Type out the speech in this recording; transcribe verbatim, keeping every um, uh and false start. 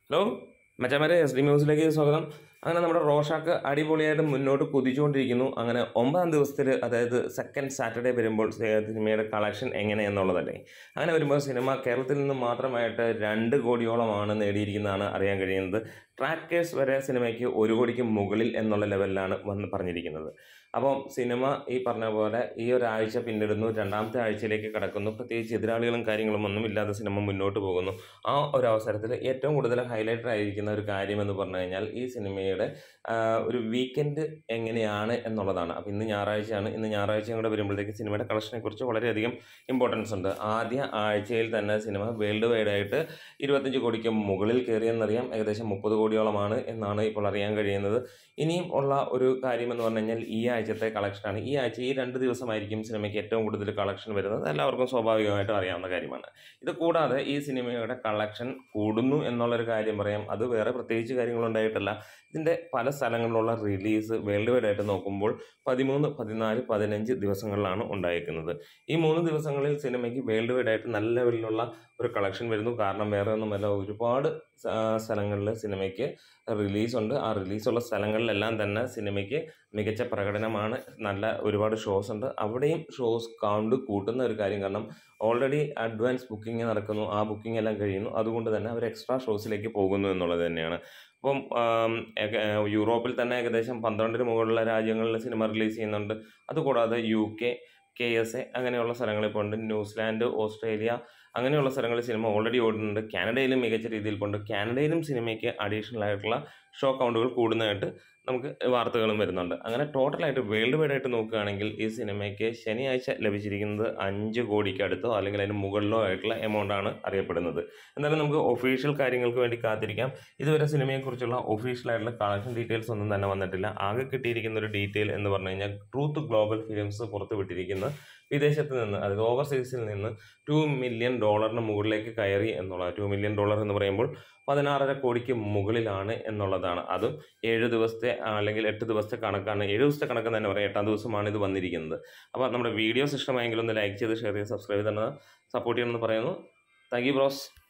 Hello മച്ചാമാരെ, S D ന്യൂസിലേക്ക് സ്വാഗതം. അങ്ങനെ നമ്മുടെ റോഷാക്ക് അടിപൊളിയായിട്ട് മുന്നോട്ട് കുതിച്ചുകൊണ്ടിരിക്കുന്നു. അങ്ങനെ ഒമ്പതാം ദിവസത്തിൽ, അതായത് സെക്കൻഡ് സാറ്റർഡേ വരുമ്പോൾ സിനിമയുടെ കളക്ഷൻ എങ്ങനെയെന്നുള്ളതല്ലേ. അങ്ങനെ വരുമ്പോൾ സിനിമ കേരളത്തിൽ നിന്ന് മാത്രമായിട്ട് രണ്ട് കോടിയോളമാണ് നേടിയിരിക്കുന്നതാണ് അറിയാൻ കഴിയുന്നത്. ട്രാക്കേഴ്സ് വരെ സിനിമയ്ക്ക് ഒരു കോടിക്ക് മുകളിൽ എന്നുള്ള ലെവലിലാണ് വന്ന് പറഞ്ഞിരിക്കുന്നത്. അപ്പോൾ സിനിമ ഈ പറഞ്ഞ പോലെ ഈ ഒരാഴ്ച പിന്നിടുന്നു, രണ്ടാമത്തെ ആഴ്ചയിലേക്ക് കടക്കുന്നു. പ്രത്യേകിച്ച് എതിരാളികളും കാര്യങ്ങളും ഒന്നും ഇല്ലാതെ സിനിമ മുന്നോട്ട് പോകുന്നു. ആ ഒരു അവസരത്തിൽ ഏറ്റവും കൂടുതൽ ഹൈലൈറ്റഡ് ആയിരിക്കുന്ന ഒരു കാര്യമെന്ന് പറഞ്ഞു കഴിഞ്ഞാൽ ഈ സിനിമയുടെ ഒരു വീക്കെൻഡ് എങ്ങനെയാണ് എന്നുള്ളതാണ്. അപ്പോൾ ഇന്ന് ഞായറാഴ്ചയാണ്. ഇന്ന് ഞായറാഴ്ചയും കൂടെ വരുമ്പോഴത്തേക്ക് സിനിമയുടെ കളക്ഷനെ കുറിച്ച് വളരെയധികം ഇമ്പോർട്ടൻസ് ഉണ്ട്. ആദ്യ ആഴ്ചയിൽ തന്നെ സിനിമ വേൾഡ് വൈഡ് ആയിട്ട് ഇരുപത്തഞ്ച് കോടിക്ക് മുകളിൽ കയറിയെന്നറിയാം. ഏകദേശം മുപ്പത് കോടിയോളമാണ് എന്നാണ് ഇപ്പോൾ അറിയാൻ കഴിയുന്നത്. ഇനിയും ഉള്ള ഒരു കാര്യമെന്ന് പറഞ്ഞു കഴിഞ്ഞാൽ ഈ ആഴ്ചത്തെ കളക്ഷനാണ്. ഈ ആഴ്ച ഈ രണ്ട് ദിവസമായിരിക്കും സിനിമയ്ക്ക് ഏറ്റവും കൂടുതൽ കളക്ഷൻ വരുന്നത്. എല്ലാവർക്കും സ്വാഭാവികമായിട്ടും അറിയാവുന്ന കാര്യമാണ്. ഇത് കൂടാതെ ഈ സിനിമയുടെ കളക്ഷൻ കൂടുന്നു എന്നുള്ളൊരു കാര്യം പറയാം. അത് വേറെ പ്രത്യേകിച്ച് കാര്യങ്ങളുണ്ടായിട്ടല്ല. ഇതിൻ്റെ പല സ്ഥലങ്ങളിലുള്ള റിലീസ് വേൾഡ് വൈഡ് ആയിട്ട് നോക്കുമ്പോൾ പതിമൂന്ന് പതിനാല് പതിനഞ്ച് ദിവസങ്ങളിലാണ് ഉണ്ടായിരിക്കുന്നത്. ഈ മൂന്ന് ദിവസങ്ങളിൽ സിനിമയ്ക്ക് വേൾഡ് വൈഡ് ആയിട്ട് നല്ല ലെവലിലുള്ള ഒരു കളക്ഷൻ വരുന്നു. കാരണം വേറെ ഒന്നുമല്ല, ഒരുപാട് സ്ഥലങ്ങളിൽ സിനിമയ്ക്ക് റിലീസുണ്ട്. ആ റിലീസുള്ള സ്ഥലങ്ങളിലെല്ലാം തന്നെ സിനിമയ്ക്ക് മികച്ച പ്രകടനമാണ്. നല്ല ഒരുപാട് ഷോസ് ഉണ്ട്. അവിടെയും ഷോസ് കൗണ്ട് കൂട്ടുന്ന ഒരു കാര്യം. കാരണം ഓൾറെഡി അഡ്വാൻസ് ബുക്കിംഗ് നടക്കുന്നു, ആ ബുക്കിംഗ് എല്ലാം കഴിയുന്നു. അതുകൊണ്ട് തന്നെ അവർ എക്സ്ട്രാ ഷോസിലേക്ക് പോകുന്നു എന്നുള്ളത് തന്നെയാണ്. അപ്പം യൂറോപ്പിൽ തന്നെ ഏകദേശം പന്ത്രണ്ടിന് മുകളിലുള്ള രാജ്യങ്ങളിൽ സിനിമ റിലീസ് ചെയ്യുന്നുണ്ട്. അതുകൂടാതെ U K, K S A അങ്ങനെയുള്ള സ്ഥലങ്ങളിൽ പോകുന്നുണ്ട്. ന്യൂസിലാൻഡ്, ഓസ്ട്രേലിയ അങ്ങനെയുള്ള സ്ഥലങ്ങളിൽ സിനിമ ഓൾറെഡി ഓടുന്നുണ്ട്. കാനഡയിലും മികച്ച രീതിയിൽ പോകുന്നുണ്ട്. കാനഡയിലും സിനിമയ്ക്ക് അഡീഷണൽ ആയിട്ടുള്ള ഷോ കൗണ്ടുകൾ കൂടുന്നതായിട്ട് നമുക്ക് വാർത്തകളും വരുന്നുണ്ട്. അങ്ങനെ ടോട്ടലായിട്ട് വേൾഡ് വൈഡ് ആയിട്ട് നോക്കുകയാണെങ്കിൽ ഈ സിനിമയ്ക്ക് ശനിയാഴ്ച ലഭിച്ചിരിക്കുന്നത് അഞ്ച് കോടിക്ക് അടുത്തോ അല്ലെങ്കിൽ അതിന് മുകളിലോ ആയിട്ടുള്ള എമൗണ്ടാണ് അറിയപ്പെടുന്നത്. എന്നാലും നമുക്ക് ഒഫീഷ്യൽ കാര്യങ്ങൾക്ക് വേണ്ടി കാത്തിരിക്കാം. ഇതുവരെ സിനിമയെക്കുറിച്ചുള്ള ഒഫീഷ്യൽ ആയിട്ടുള്ള കളക്ഷൻ ഡീറ്റെയിൽസ് ഒന്നും തന്നെ വന്നിട്ടില്ല. ആകെ കിട്ടിയിരിക്കുന്ന ഒരു ഡീറ്റെയിൽ എന്ന് പറഞ്ഞു കഴിഞ്ഞാൽ ട്രൂത്ത് ഗ്ലോബൽ ഫിലിംസ് പുറത്തുവിട്ടിരിക്കുന്ന വിദേശത്ത് നിന്ന്, അതായത് ഓവർസീസിൽ നിന്ന് ടു മില്യൺ ഡോളറിന് മുകളിലേക്ക് കയറി എന്നുള്ള, ടു മില്യൺ ഡോളർ എന്ന് പറയുമ്പോൾ പതിനാറര കോടിക്ക് മുകളിലാണ് എന്നുള്ളതാണ്. അതും ഏഴ് ദിവസത്തെ അല്ലെങ്കിൽ എട്ട് ദിവസത്തെ കണക്കാണ്. ഏഴ് ദിവസത്തെ കണക്ക് തന്നെ പറയാം. എട്ടാം ദിവസമാണ് ഇത് വന്നിരിക്കുന്നത്. അപ്പോൾ നമ്മുടെ വീഡിയോസ് ഇഷ്ടമായെങ്കിൽ ഒന്ന് ലൈക്ക് ചെയ്ത് ഷെയർ ചെയ്ത് സബ്സ്ക്രൈബ് തന്നെ സപ്പോർട്ട് ചെയ്യണമെന്ന് പറയുന്നു. Thank you bros.